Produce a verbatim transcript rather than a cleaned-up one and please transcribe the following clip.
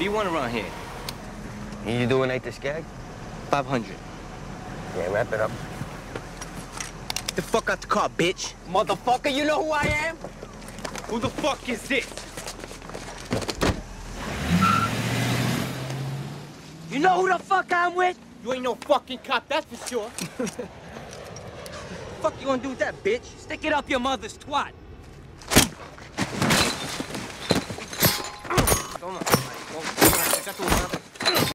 do you want around here? You doing night this gag? five hundred. Yeah, wrap it up. Get the fuck out the car, bitch. Motherfucker, you know who I am? Who the fuck is this? You know who the fuck I'm with? You ain't no fucking cop, that's for sure. Fuck you gonna do with that, bitch? Stick it up your mother's twat. Toma. Toma.